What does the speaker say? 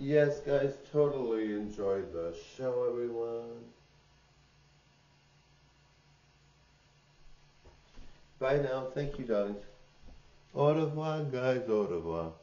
Yes, guys, totally enjoyed the show, everyone. Bye now. Thank you, darlings. Au revoir, guys. Au revoir.